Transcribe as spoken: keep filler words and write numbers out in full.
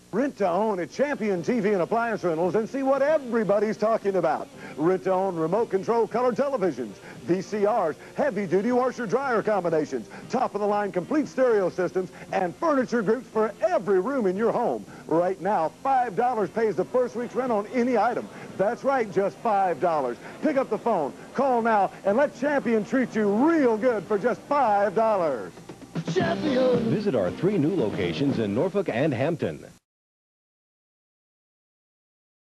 Rent to own at Champion T V and Appliance Rentals and see what everybody's talking about. Rent to own remote control color televisions, V C Rs, heavy-duty washer-dryer combinations, top-of-the-line complete stereo systems, and furniture groups for every room in your home. Right now, five dollars pays the first week's rent on any item. That's right, just five dollars. Pick up the phone, call now, and let Champion treat you real good for just five dollars. Champion! Visit our three new locations in Norfolk and Hampton.